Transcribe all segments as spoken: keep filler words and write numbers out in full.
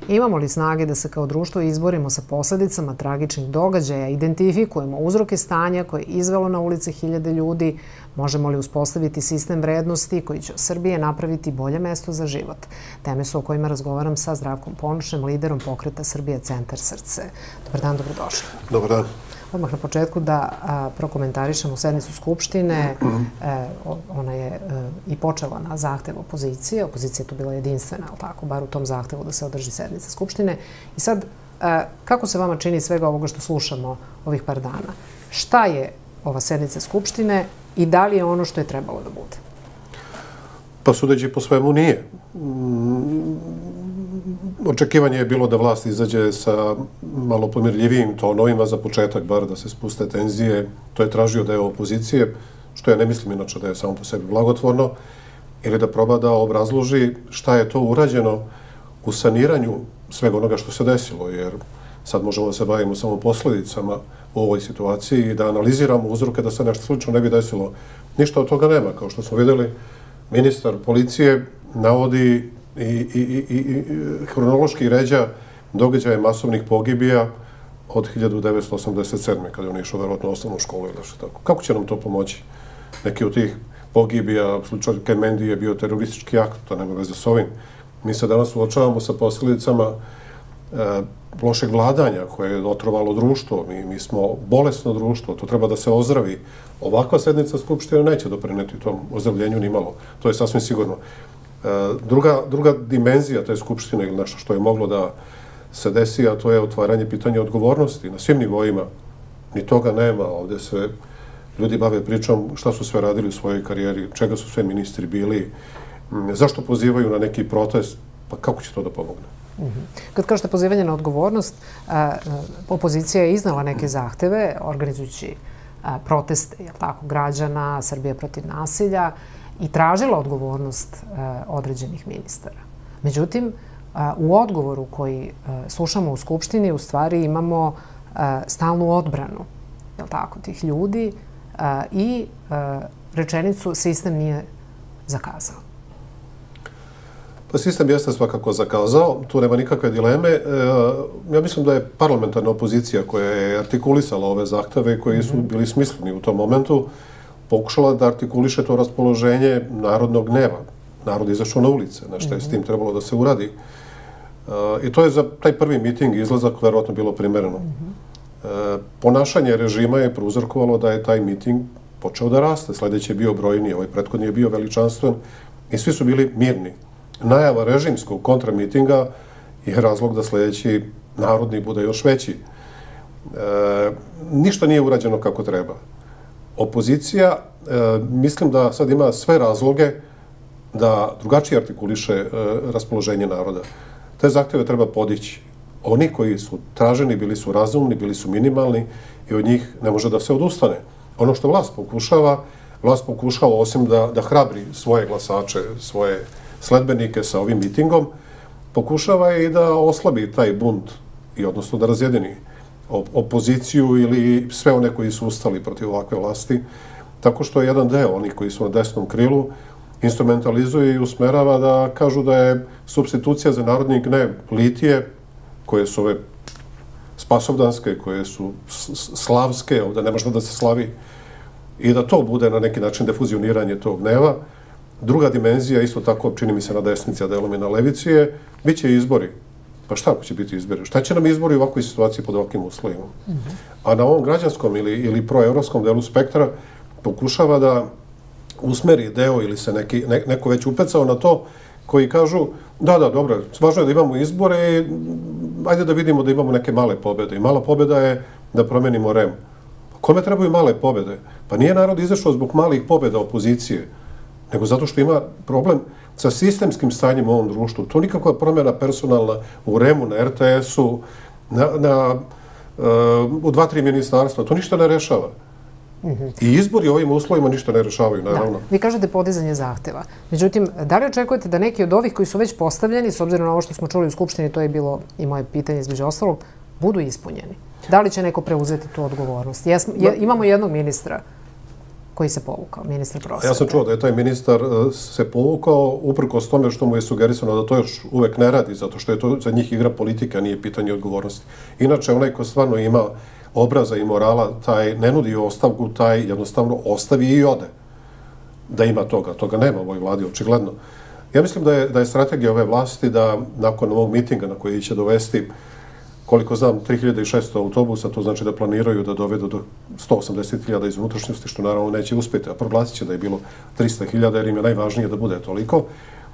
Imamo li snage da se kao društvo izborimo sa posledicama tragičnih događaja, identifikujemo uzroke stanja koje je izvelo na ulice hiljade ljudi, možemo li uspostaviti sistem vrednosti koji će od Srbije napraviti bolje mesto za život? Teme su o kojima razgovaram sa Zdravkom Ponošem, liderom pokreta Srbija Centar Srce. Dobar dan, dobrodošli. Dobar dan. Odmah na početku da prokomentarišemo sednicu Skupštine. Ona je i počela na zahtev opozicije. Opozicija je tu bila jedinstvena, ali tako, bar u tom zahtevu da se održi sednica Skupštine. I sad, kako se vama čini svega ovoga što slušamo ovih par dana? Šta je ova sednica Skupštine i da li je ono što je trebalo da bude? Pa sudeći po svemu nije. Očekivanje je bilo da vlast izađe sa malo pomirljivijim tonovima, za početak bar da se spuste tenzije. To je tražio deo opozicije, što ja ne mislim inače da je samo po sebi blagotvorno, ili da proba da obrazloži šta je to urađeno u saniranju svega onoga što se desilo, jer sad možemo da se bavimo samo posledicama u ovoj situaciji i da analiziramo uzroke da se nešto slično ne bi desilo. Ništa od toga nema, kao što smo videli. Ministar policije navodi i, i, i, i hronološki ređa događaje masovnih pogibija od hiljadu devetsto osamdeset sedme. kada je on išao verovatno u osnovnu školu ili nešto tako. Kako će nam to pomoći? Neki od tih pogibija, slučaj Kemendi je bio teroristički akt, to nema veze s ovim. Mi se danas suočavamo sa posljedicama e, lošeg vladanja koje je otrovalo društvo. Mi, mi smo bolesno društvo, to treba da se ozdravi. Ovakva sednica Skupštine neće doprineti tom ozdravljenju ni malo. To je sasvim sigurno. E, druga, druga dimenzija te Skupštine ili nešto što je moglo da se desi, a to je otvaranje pitanja odgovornosti na svim nivoima. Ni toga nema. Ovdje se ljudi bave pričom šta su sve radili u svojoj karijeri, čega su sve ministri bili, zašto pozivaju na neki protest, pa kako će to da pomogne? Kad kažete pozivanje na odgovornost, opozicija je iznala neke zahteve, organizujući proteste građana, Srbije protiv nasilja, i tražila odgovornost određenih ministara. Međutim, u odgovoru koji slušamo u Skupštini, u stvari imamo stalnu odbranu tih ljudi i rečenicu sistem nije zakazao. Pa sistem jeste svakako zakazao, tu nema nikakve dileme. Ja mislim da je parlamentarna opozicija koja je artikulisala ove zahteve koji su bili smisleni u tom momentu, pokušala da artikuliše to raspoloženje narodnog gneva. Narod izašao na ulice, nešto je s tim trebalo da se uradi. I to je za taj prvi miting, izlazak, verovatno bilo primereno. Ponašanje režima je prouzrokovalo da je taj miting počeo da raste. Sljedeći je bio brojniji, ovaj prethodni je bio veličanstven i svi su bili mirni. Najava režimskog kontramitinga je razlog da sljedeći narodni bude još veći. E, ništa nije urađeno kako treba. Opozicija, e, mislim da sad ima sve razloge da drugačije artikuliše e, raspoloženje naroda. Te zahtjeve treba podići. Oni koji su traženi bili su razumni, bili su minimalni i od njih ne može da se odustane. Ono što vlast pokušava, vlast pokušava osim da, da hrabri svoje glasače, svoje sledbenike sa ovim mitingom, pokušava i da oslabi taj bunt i odnosno da razjedini opoziciju ili sve one koji su ustali protiv ovakve vlasti, tako što je jedan deo onih koji su na desnom krilu instrumentalizuje i usmerava da kažu da je supstitucija za narodni gnev litije, koje su ove spasovdanske, koje su slavske, ovdje nema šta da se slavi, i da to bude na neki način defuzioniranje tog gneva. Druga dimenzija, isto tako čini mi se na desnici, a delom i na levici, je bit će izbori. Pa šta ako će biti izbori? Šta će nam izbori u ovakvoj situaciji pod ovakvim uslovima? A na ovom građanskom ili, ili proevropskom delu spektra pokušava da usmeri deo ili se neki, ne, neko već upecao na to koji kažu da, da, dobro, važno je da imamo izbore i ajde da vidimo da imamo neke male pobjede. I mala pobjeda je da promenimo R E M. Kome trebaju male pobjede? Pa nije narod izašao zbog malih pobjeda opozicije, nego zato što ima problem sa sistemskim stanjem u ovom društvu. To nikakva promjena personalna u R E M-u, na R T S-u, na, na, uh, u dva, tri ministarstva, to ništa ne rešava. I izbori ovim uslovima ništa ne rešavaju, naravno. Vi kažete podizanje zahteva. Međutim, da li očekujete da neki od ovih koji su već postavljeni, s obzirom na ovo što smo čuli u Skupštini, to je bilo i moje pitanje između ostalog, budu ispunjeni? Da li će neko preuzeti tu odgovornost? Imamo jednog ministra koji se povukao, ministar prosvete. Ja sam čuo da je taj ministar se povukao uprkos tome što mu je sugerisano da to još uvek ne radi, zato što je to za njih igra politika, nije pitanje odgovornosti. Inače, onaj ko stvarno ima obraza i morala, taj ne nudi ostavku, taj jednostavno ostavi i ode. Da ima toga. Toga nema u ovoj vladi, očigledno. Ja mislim da je, da je strategija ove vlasti da nakon ovog mitinga na koji će dovesti, koliko znam, tri hiljade šesto autobusa, to znači da planiraju da dovedu do sto osamdeset hiljada iz unutrašnjosti, što naravno neće uspjeti, a proglasit će da je bilo trista hiljada, jer im je najvažnije da bude toliko,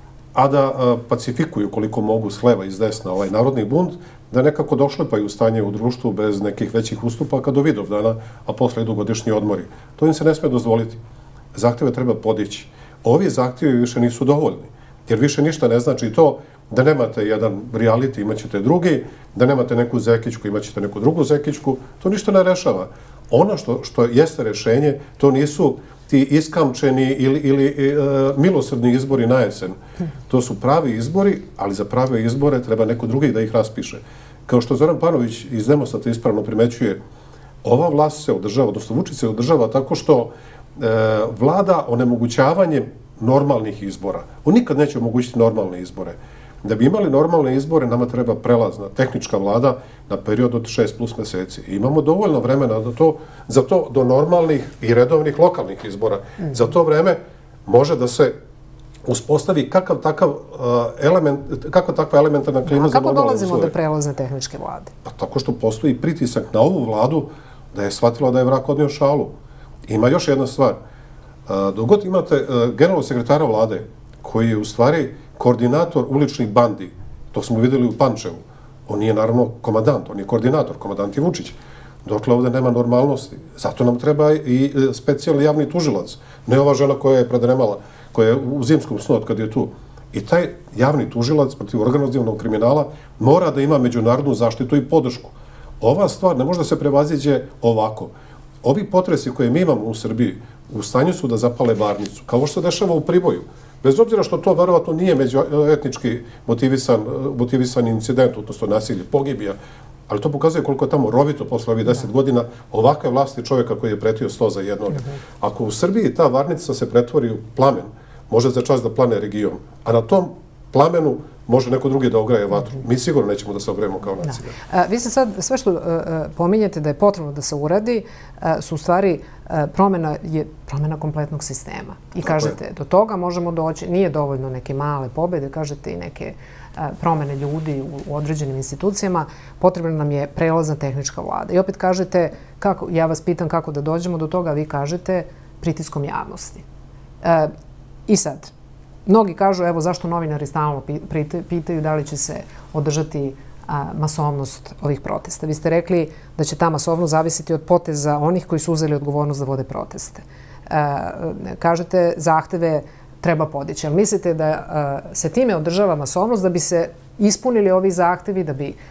a da a, pacifikuju koliko mogu s leva i s desna ovaj narodni bunt, da nekako došlepaju stanje u društvu bez nekih većih ustupaka do Vidovdana, a posle idu godišnji odmori. To im se ne sme dozvoliti. Zahtjeve treba podići. Ovi zahtjevi više nisu dovoljni, jer više ništa ne znači to da nemate jedan reality, imat ćete drugi, da nemate neku zekićku, imat ćete neku drugu zekićku, to ništa ne rešava. Ono što, što jeste rešenje, to nisu ti iskamčeni ili, ili e, milosrdni izbori na jesen. To su pravi izbori, ali za prave izbore treba neko drugi da ih raspiše. Kao što Zoran Panović iz Demostata ispravno primećuje, ova vlast se održava, odnosno Vučić se održava tako što e, vlada onemogućavanjem normalnih izbora. On nikad neće omogućiti normalne izbore. Da bi imali normalne izbore, nama treba prelazna tehnička vlada na period od šest plus meseci. I imamo dovoljno vremena da to, za to do normalnih i redovnih lokalnih izbora. Mm. Za to vreme može da se uspostavi kakav takav uh, element, kako takva elementarna klima za normalne uslove. A kako dolazimo do prelazne tehničke vlade? Pa tako što postoji pritisak na ovu vladu da je shvatila da je vrak odnio šalu. Ima još jedna stvar. Uh, dok god imate uh, generalnog sekretara vlade, koji je u stvari koordinator uličnih bandi, to smo vidjeli u Pančevu. On nije naravno komandant, on je koordinator, komandant je Vučić. Dokle ovdje nema normalnosti. Zato nam treba i specijalni javni tužilac. Ne ova žena koja je predremala, koja je u zimskom snu od kad je tu. I taj javni tužilac protiv organizovanog kriminala mora da ima međunarodnu zaštitu i podršku. Ova stvar ne može da se prevaziđe ovako. Ovi potresi koje mi imamo u Srbiji u stanju su da zapale varnicu, kao što se dešava u Priboju. Bez obzira što to verovatno nije međuetnički motivisan, motivisan incident, odnosno nasilje, pogibija, ali to pokazuje koliko je tamo rovito posle ovih deset godina ovakve vlasti čovjeka koji je pretio sto za jednog. Ako u Srbiji ta varnica se pretvori u plamen, može za čas da plane region, a na tom plamenu može neko drugi da ograje vatru. Mi sigurno nećemo da se ogrejemo kao nacija. Vi se sad, sve što pominjete da je potrebno da se uradi, su u stvari promjena, je promjena kompletnog sistema. I kažete, do toga možemo doći, nije dovoljno neke male pobjede, kažete i neke promjene ljudi u određenim institucijama, potrebna nam je prelazna tehnička vlada. I opet kažete, kako, ja vas pitam kako da dođemo do toga, vi kažete pritiskom javnosti. I sad, mnogi kažu, evo, zašto novinari stalno pitaju da li će se održati masovnost ovih protesta. Vi ste rekli da će ta masovnost zavisiti od poteza onih koji su uzeli odgovornost da vode proteste. Kažete, zahteve treba podići. Ali mislite da se time održava masovnost da bi se ispunili ovi zahtevi, da bi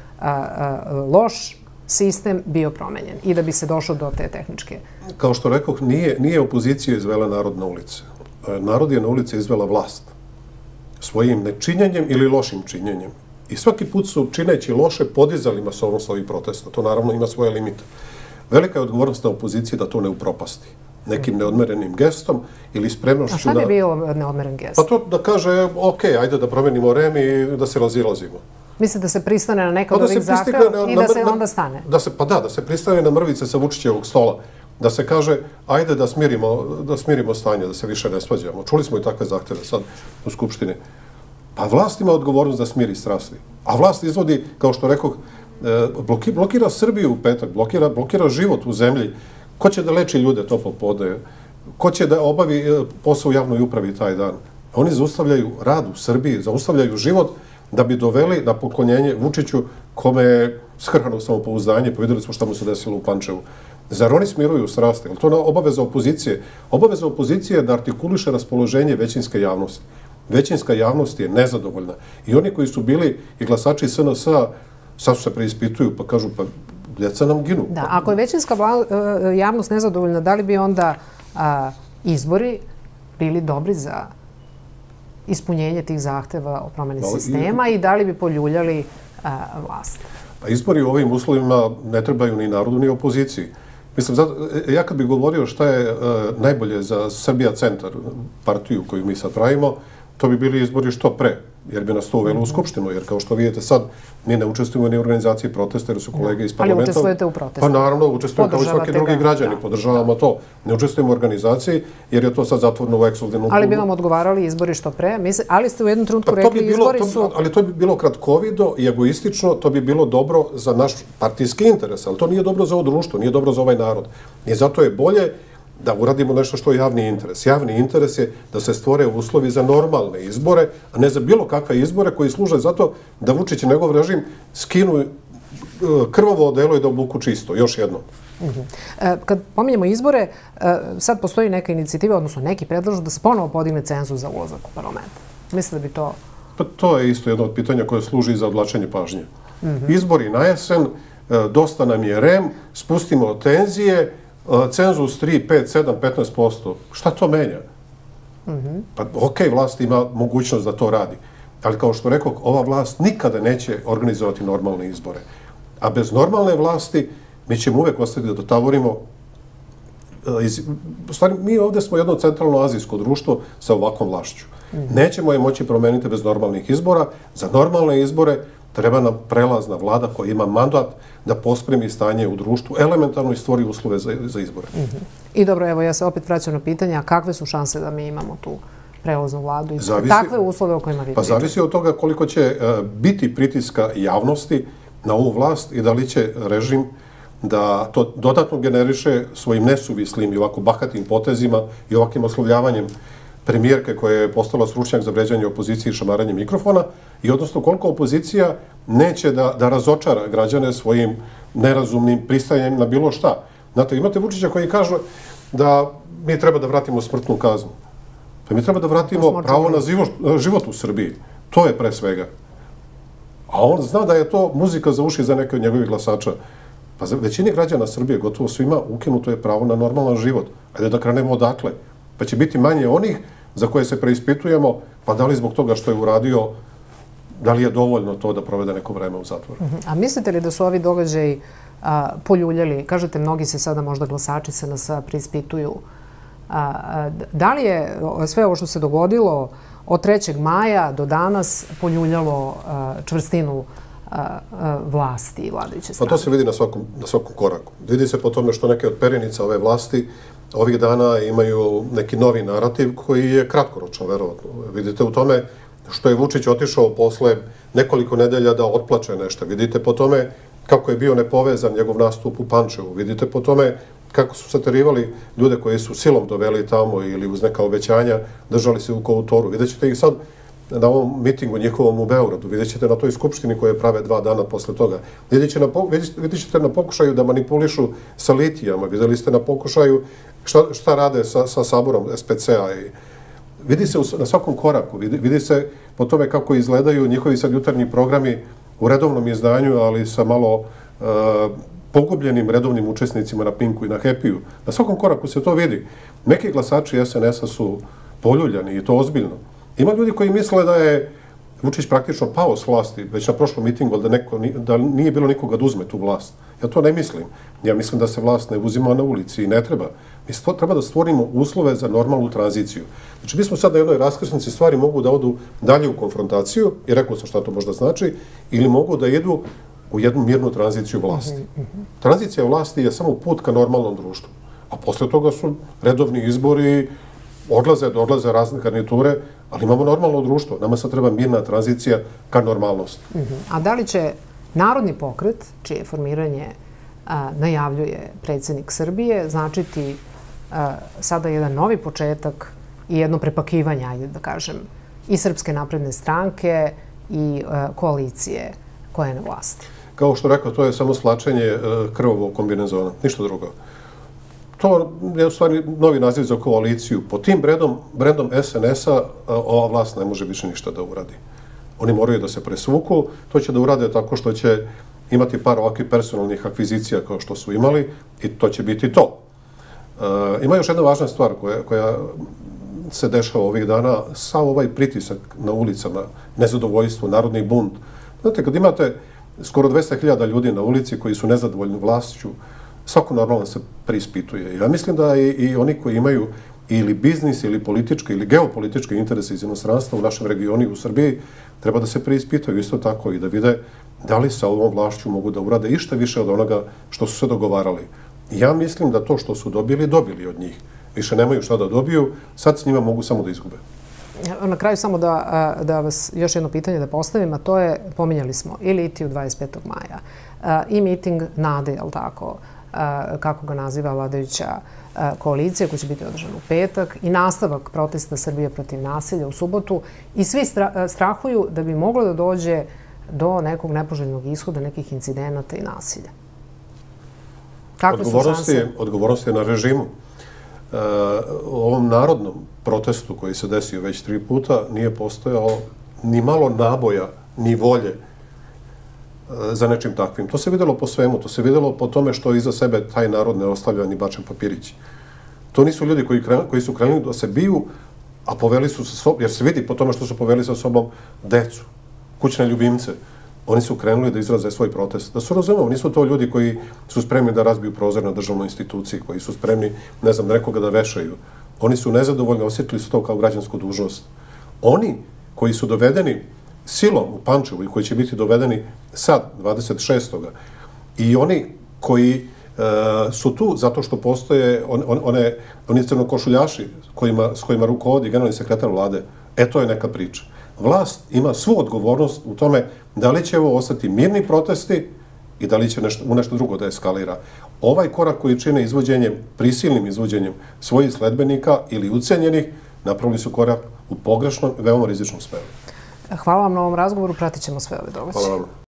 loš sistem bio promenjen i da bi se došlo do te tehničke? Kao što rekoh, nije, nije opozicija izvela narod na ulice. Narod je na ulici izvela vlast svojim nečinjenjem ili lošim činjenjem. I svaki put su, čineći loše, podizali masovnost ovih protesta. To naravno ima svoje limite. Velika je odgovornost na opoziciji da to ne upropasti nekim neodmerenim gestom ili spremnošću... A šta bi bio neodmeren gest? Pa to da kaže, ok, ajde da promenimo rem i da se razilazimo. Misli da se pristane na neka od ovih zahteva i da se onda stane? Da se, pa da, da se pristane na mrvice sa Vučićevog stola. Da se kaže, ajde da smirimo, da smirimo stanje, da se više ne svađamo. Čuli smo i takve zahteve sad u Skupštini. Pa vlast ima odgovornost da smiri strasti. A vlast izvodi, kao što rekoh, bloki, blokira Srbiju u petak, blokira, blokira život u zemlji. Ko će da leči ljude to popodne? Ko će da obavi posao u javnoj upravi taj dan? Oni zaustavljaju rad u Srbiji, zaustavljaju život da bi doveli na poklonjenje Vučiću kome je skrhano samopouzdanje. Povedali smo šta mu se desilo u Pančevu. Zar oni smiruju strasti? To je obaveza opozicije. Obaveza opozicije je da artikuliše raspoloženje većinske javnosti. Većinska javnost je nezadovoljna. I oni koji su bili i glasači S N S-a sad se preispituju pa kažu pa djeca nam ginu. Da, ako je većinska javnost nezadovoljna, da li bi onda a, izbori bili dobri za ispunjenje tih zahteva o promjeni sistema i da li bi poljuljali a, vlast? Pa izbori u ovim uslovima ne trebaju ni narodu ni opoziciji. Mislim, zato, ja kad bih govorio šta je uh, najbolje za Srbija centar, partiju koju mi sad pravimo, to bi bili izbori što pre, jer bi nas to uvelo u Skupštinu, jer kao što vidite sad, mi ne učestvujemo ni u organizaciji protesta, jer su kolege iz parlamenta. Ali učestvujete u protestu? Pa naravno, učestvujemo kao i svaki drugi građani, podržavamo to. Ne učestvujemo u organizaciji, jer je to sad zatvoreno u ekskluzivnom klubu. Ali bi vam odgovarali izbori što pre? Ali ste u jednom trenutku rekli izbori su... Ali to bi bilo kratkovido i egoistično, to bi bilo dobro za naš partijski interes, ali to nije dobro za ovo društvo, nije dobro za ovaj narod. I zato je bolje da uradimo nešto što je javni interes. Javni interes je da se stvore uslovi za normalne izbore, a ne za bilo kakve izbore koji služe zato da Vučić i njegov režim skinu krvavo odelo i da obuku čisto. Još jedno. Kad pominjemo izbore, sad postoji neka inicijativa, odnosno neki predlažu da se ponovo podigne cenzus za ulazak u parlament. Mislite da bi to... Pa to je isto jedno od pitanja koje služi za odvlačenje pažnje. Izbori na jesen, dosta nam je R E M, spustimo tenzije, cenzus tri, pet, sedam, petnaest posto. Šta to menja? Pa ok, vlast ima mogućnost da to radi. Ali kao što rekao, ova vlast nikada neće organizovati normalne izbore. A bez normalne vlasti mi ćemo uvek ostati da dotavorimo. U stvari, mi ovdje smo jedno centralno-azijsko društvo sa ovakvom vlašću. Nećemo je moći promeniti bez normalnih izbora. Za normalne izbore treba nam prelazna vlada koja ima mandat da pospremi stanje u društvu, elementarno i stvori uslove za, za izbore. Mm-hmm. I dobro, evo, ja se opet vraćam na pitanje, a kakve su šanse da mi imamo tu prelaznu vladu i zavisi, takve uslove o kojima vi Pa pričate? Zavisi od toga koliko će uh, biti pritiska javnosti na ovu vlast i da li će režim da to dodatno generiše svojim nesuvislim i ovako bahatim potezima i ovakvim oslovljavanjem premijerke koja je postala stručnjak za vređanje opozicije i šamaranje mikrofona i odnosno koliko opozicija neće da, da razočara građane svojim nerazumnim pristajanjem na bilo šta. Znate, imate Vučića koji kaže da mi treba da vratimo smrtnu kaznu. Pa mi treba da vratimo pravo na život, život u Srbiji. To je pre svega. A on zna da je to muzika za uši za neke od njegovih glasača. Pa za većini građana Srbije, gotovo svima, ukinuto je pravo na normalan život. Ajde da krenemo odakle. Pa će biti manje onih za koje se preispitujemo, pa da li zbog toga što je uradio, da li je dovoljno to da provede neko vreme u zatvoru. A mislite li da su ovi događaji a, poljuljali? Kažete, mnogi se sada, možda glasači se nas preispituju. A, a, da li je sve ovo što se dogodilo od trećeg maja do danas poljuljalo a, čvrstinu a, a, vlasti i vladajuće strane? Pa to se vidi na svakom, na svakom koraku. Vidi se po tome što neke od perenica ove vlasti ovih dana imaju neki novi narativ koji je kratkoročan, verovatno. Vidite u tome što je Vučić otišao posle nekoliko nedelja da otplače nešto. Vidite po tome kako je bio nepovezan njegov nastup u Pančevu. Vidite po tome kako su saterivali ljude koji su silom doveli tamo ili uz neka obećanja držali se u Koutoru. Vidjet ćete ih sad na ovom mitingu njihovom u Beogradu. Vidjet ćete na toj skupštini koje prave dva dana posle toga. Vidjet ćete na, vidjet ćete na pokušaju da manipulišu sa litijama. Vidjeli ste na pokušaju šta, šta rade sa, sa saborom S P C-a. I vidi se u, na svakom koraku. Vidi, vidi se po tome kako izgledaju njihovi sad jutarnji programi u redovnom izdanju, ali sa malo uh, pogubljenim redovnim učesnicima na Pinku i na Happy-u. Na svakom koraku se to vidi. Neki glasači S N S-a su poljuljani i to ozbiljno. Ima ljudi koji misle da je Vučić praktično pao s vlasti, već na prošlom mitingu, da, neko, da nije bilo nikoga da uzme tu vlast. Ja to ne mislim. Ja mislim da se vlast ne uzima na ulici i ne treba. Mi stvo, treba da stvorimo uslove za normalnu tranziciju. Znači, mi smo sad na jednoj raskrsnici, stvari mogu da odu dalje u konfrontaciju, i rekao sam šta to možda znači, ili mogu da idu u jednu mirnu tranziciju vlasti. Tranzicija vlasti je samo put ka normalnom društvu. A posle toga su redovni izbori, odlaze, odlaze razne garniture, ali imamo normalno društvo. Nama sad treba mirna tranzicija ka normalnosti. A da li će Narodni pokret, čije formiranje a, najavljuje predsjednik Srbije, značiti a, sada jedan novi početak i jedno prepakivanje, ajde da kažem, i Srpske napredne stranke i a, koalicije koja je na vlasti? Kao što rekao, to je samo slačenje krvavog kombinezona, ništa drugo. To je u stvari novi naziv za koaliciju. Po tim brendom, brendom S N S-a ova vlast ne može više ništa da uradi. Oni moraju da se presvuku. To će da urade tako što će imati par ovakvih personalnih akvizicija kao što su imali i to će biti to. E, ima još jedna važna stvar koja, koja se dešava ovih dana. Sav ovaj pritisak na ulicama, nezadovoljstvo, narodni bunt. Znate, kad imate skoro dvesta hiljada ljudi na ulici koji su nezadovoljni vlašću, svako normalno se preispituje. Ja mislim da i, i oni koji imaju ili biznis, ili politički, ili geopolitički interese iz inostranstva u našem regionu i u Srbiji, treba da se preispitaju isto tako i da vide da li sa ovom vlašću mogu da urade išta više od onoga što su se dogovarali. Ja mislim da to što su dobili, dobili od njih. Više nemaju šta da dobiju, sad s njima mogu samo da izgube. Na kraju samo da, da vas još jedno pitanje da postavim, a to je, pominjali smo i litiju dvadeset petog maja, i miting Nade, je li tako, kako ga naziva vladajuća koalicija, koji će biti održan u petak, i nastavak protesta Srbije protiv nasilja u subotu. I svi strahuju da bi moglo da dođe do nekog nepoželjnog ishoda, nekih incidenata i nasilja. Kakve su šanse? Odgovornost je na režimu. U ovom narodnom protestu koji se desio već tri puta nije postojao ni malo naboja, ni volje za nečim takvim. To se videlo po svemu, to se videlo po tome što iza sebe taj narod ne ostavlja ni bačen papirić. To nisu ljudi koji, koji su krenuli da se biju, a poveli su sa sobom, jer se vidi po tome što su poveli sa sobom decu, kućne ljubimce. Oni su krenuli da izraze svoj protest. Da su razumeli, nisu to ljudi koji su spremni da razbiju prozor na državnoj instituciji, koji su spremni, ne znam, nekoga da vešaju. Oni su nezadovoljni, osjetili su to kao građansku dužnost. Oni koji su dovedeni silom u Pančevu i koji će biti dovedeni sad, dvadeset šestog i oni koji e, su tu zato što postoje on, on, one, oni crnokošuljaši kojima, s kojima rukovodi generalni sekretar vlade, e to je neka priča. Vlast ima svu odgovornost u tome da li će ovo ostati mirni protesti i da li će nešto, u nešto drugo da eskalira. Ovaj korak koji čine izvođenjem, prisilnim izvođenjem svojih sledbenika ili ucenjenih, napravili su korak u pogrešnom, veoma rizičnom smeru. Hvala vam na ovom razgovoru, pratit ćemo sve ove događaje. Hvala vam.